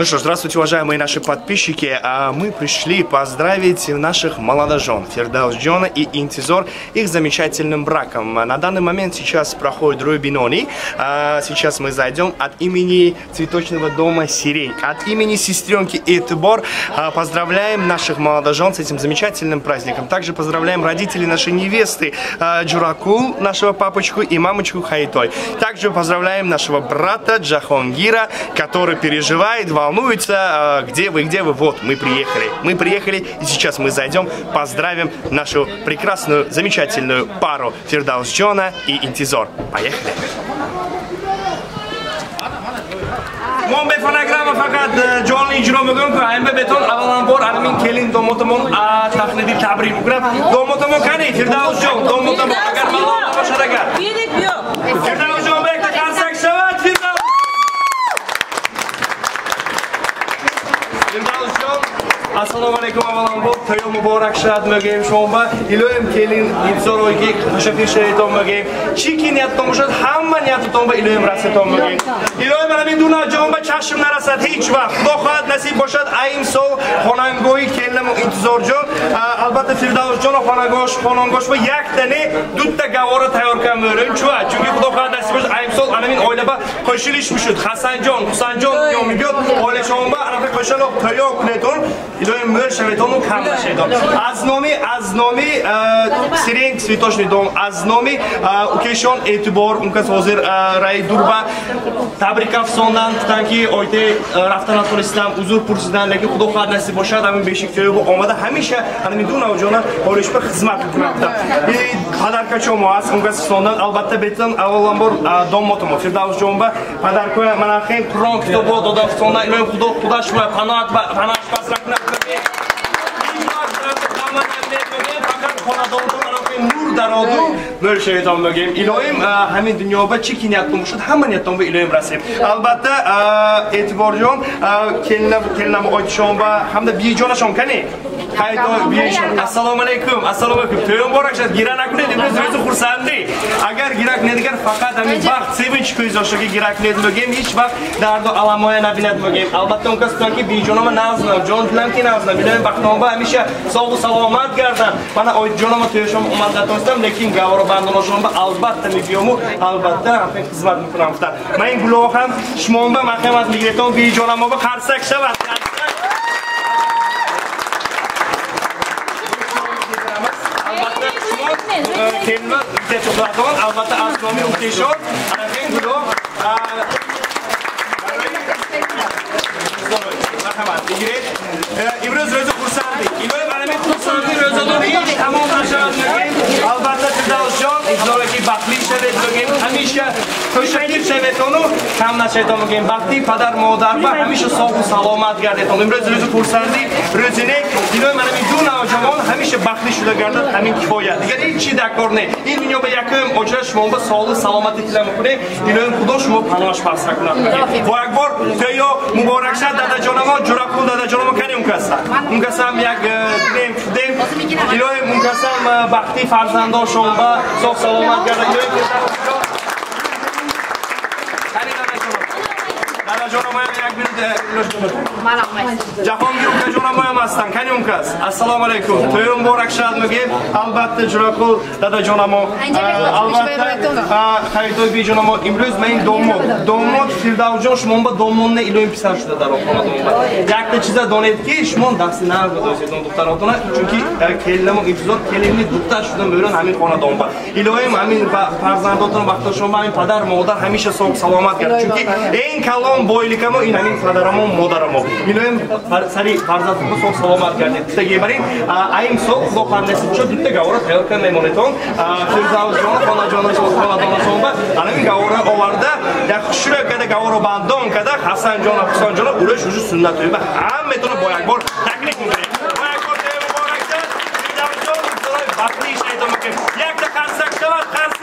Ну что ж, здравствуйте, уважаемые наши подписчики. Мы пришли поздравить наших молодожен Фирдаусджона и Интизор их замечательным браком. На данный момент сейчас проходит Рубинони. Сейчас мы зайдем от имени цветочного дома Сирень, от имени сестренки Этибор. Поздравляем наших молодожен с этим замечательным праздником. Также поздравляем родителей нашей невесты Джуракул, нашего папочку, и мамочку Хайтой. Также поздравляем нашего брата Джахонгира, который переживает, волнуется, где вы, вот, мы приехали, и сейчас мы зайдем, поздравим нашу прекрасную, замечательную пару Фирдаусджона и Интизор. Поехали! من به فنگرام فقط جان اجرا میکنم که همه بهتون اولا بار همین کلین دومتمون تخلیدی تبریک میکنم دومتمون کنی فردوس جان دومتمون اگر ملال نباشد اگر فردوس جان به یک کارسک شود فردوس جان Assalomu alaykum avvalambor, to'y muborak shad mogayim shoma. Iloyim kelin intizorovga tashakkur shayton mogayim. Chiki niyatdan bo'lsa, hamma niyatdan va iloyim rasaton mogayim. Iloyim mana men duna jonba chashim narasad hech vaqt. Xudo xohlad nasib bo'lsa, ayim sol xonangoyi kelinam intizorjon, albatta Firdavsjon xonangosh va yaktani dutta gavora tayyor qilmoqchiman. Chunki Xudo xohlad nasib bo'lsa, ayim sol ana men oilaba qo'shilish mushud. Hasanjon, Husanjon yo'migot oila shomba anaqa qo'shaloq tayyor qiladi. Iloyim mır şevetonu kamda şeydon. Az nomi Sirень цветочный дом. Az nomi ukeshon Etibor unkas hozir ray durba tabrikaf sondan tutanki oyte raftan atoristam uzur pursidan lekin Xudo xohlad nasib bo'lsa amin beshik to'yi bu omada hamisha ana men duna jona olishba xizmat qilmoqda. Padarkachomo az unkas sondan albatta beton avvalambor domotomo Firdavsjonba padarko mana xen Qur'on kitobo dodam sondan iloyim Xudosh va qanoat va panosh pasrakna nur darodu mır şeytan mogayim. İloyim hamin dunyoba chiki niyatdan bo'lsa hamma niyatdan va iloyim rasim. Albatta Etiborjon kelinam oytishonba hamda bijonashon kani. Haydo bijon. Assalomu alaykum. To'y muborak shad. Girak nakuned o'zi xursandi. Agar girak nedigar faqat hamin baxt, sevinch ko'z yoshiga girak nedmogayim, hech vaqt dardo alamoya nabinatmogayim. Albatta unkasdanki bijonama nazna, jon bilanki nazna. Iloyim baxtnomba hamisha sog' salomat gardan. Mana oytjonama to'yshom omadda to'stam, lekin gavaro bandonoshomba albatta mibiyomu, albatta hamma xizmat miqramda. Men guloham shmonba marhamatligidan bijonamoba qarsak shavad. Kelma techoqlardan albatta asnomi ukeshon ana men guloh marhamat digret imroz ro'za xursandlik iloyim mana men xursandlik ro'zador hech tamom nashadmagan albatta Firdavsjon izoraki baxtli shavetmagan hamisha to'shakir shavetonu kam nashadmagan baxtli padar modar va hamisha sog' va salomat gardeton imroz ro'za xursandlik ro'zinek iloyim mana men duna jamon hamisha baxtli shular gardad hamin kifoya digar hech chi dakorne in dunyoba yakim ochrash shmonba sog'lik salomatlik bilan o'qine iloyim Xudo shmo panosh pasrakna va akbar to'yo muborak shad dadajonamo Jurakul dadajonamo kani unkasam yak dem iloyim unkasam baxtli farzandoshon va sog' salomat garda iloyim Jahongir ukajonamo ham astan kani unkas. Assalomu alaykum. To'y muborak shad mogayim. Albatta Jurakul dadajonamo albatta Haytoy bijonamo imroz men domod Firdavsjon shmonba domonni iloyim pisar shuda daroxonadomba. Yakta chiza donetki shmon dasti narga do'setdan duxtarotona chunki kelinamo intizor kelinni duxtar shuda mo'ron hamin xonadomba. Iloyim hamin farzandotona vaqtoshonba hamin padar modar hamisha sog' salomat gar chunki eng kalon boylikamo in hamin padaramo modaramo. Iloyim sari farzandimni sog' salomat gar deb tagebaring ayim sog' Xudo xandasi uchun bitta gavora tayyor qilmaymoneton Firdavsjon xonadonashonba ana men gavora ovarda yaxshiroq kada gavora bandon kada Hasanjon Husanjon urish uju sunnat va hammetoni boyakbor taklif qiling. Boyakbor muborak shad. Firdavsjon baxtli shayton. Yakta qarsak shavad